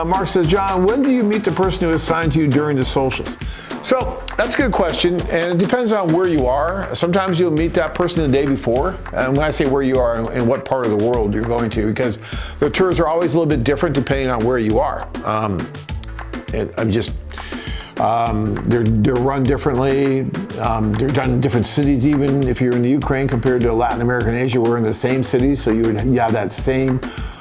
Mark says, John, when do you meet the person who is assigned to you during the socials? So that's a good question, and it depends on where you are. Sometimes you'll meet that person the day before, and when I say where you are and what part of the world you're going to, because the tours are always a little bit different depending on where you are. They're run differently. They're done in different cities, even if you're in the Ukraine compared to Latin America and Asia, we're in the same cities, so you have that same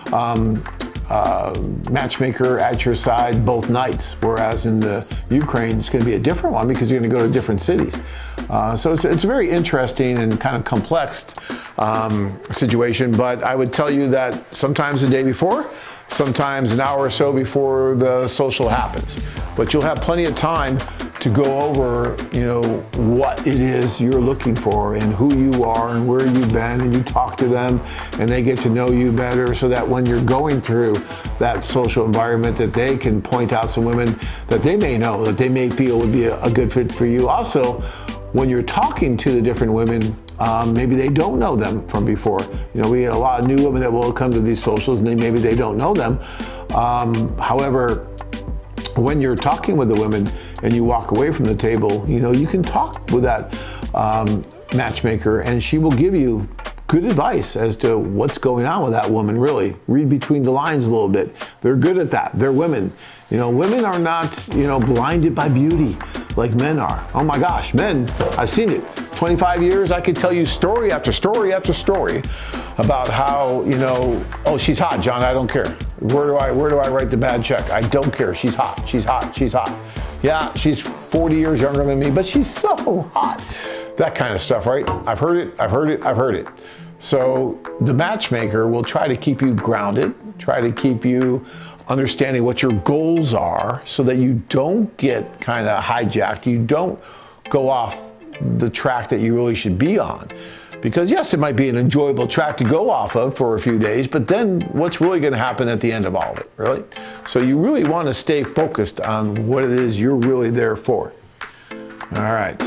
matchmaker at your side both nights, whereas in the Ukraine it's going to be a different one because you're going to go to different cities. So it's a very interesting and kind of complex situation, but I would tell you that sometimes the day before, sometimes an hour or so before the social happens. But you'll have plenty of time to go over, what it is you're looking for and who you are and where you've been, and you talk to them and they get to know you better so that when you're going through that social environment that they can point out some women that they may know, that they may feel would be a good fit for you. Also, when you're talking to the different women, maybe they don't know them from before. We get a lot of new women that will come to these socials and maybe they don't know them. However, when you're talking with the women and you walk away from the table, you can talk with that matchmaker and she will give you good advice as to what's going on with that woman, really. Read between the lines a little bit. They're good at that. They're women. Women are not, blinded by beauty like men are. Oh my gosh, men, I've seen it. 25 years, I could tell you story after story after story about how, oh, she's hot, John, I don't care. Where do I write the bad check? I don't care. She's hot, she's hot, she's hot. Yeah, she's 40 years younger than me, but she's so hot. That kind of stuff, right? I've heard it, I've heard it, I've heard it. So the matchmaker will try to keep you grounded, try to keep you understanding what your goals are so that you don't get kind of hijacked, you don't go off the track that you really should be on. Because yes, it might be an enjoyable track to go off of for a few days, but then what's really going to happen at the end of all of it, really? So you really want to stay focused on what it is you're really there for. All right.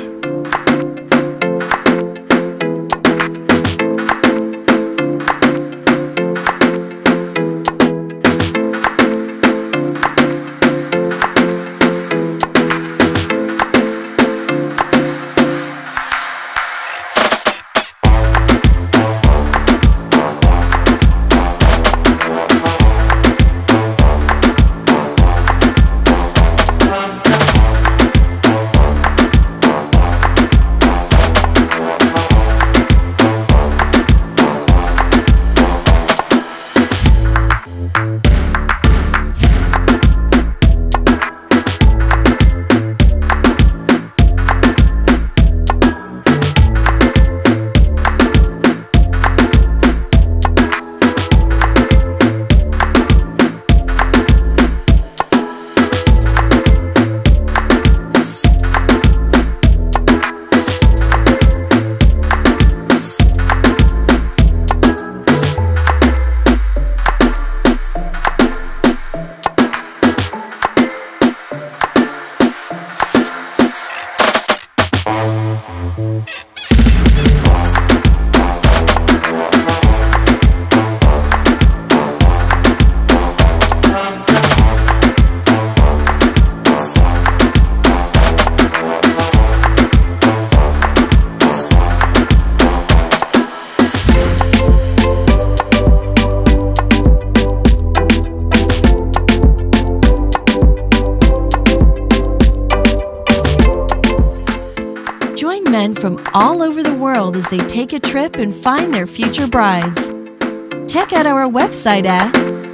Men from all over the world as they take a trip and find their future brides. Check out our website at...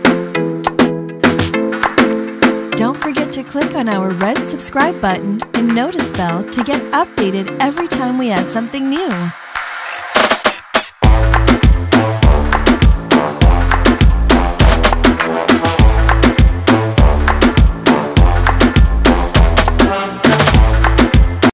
Don't forget to click on our red subscribe button and notice bell to get updated every time we add something new.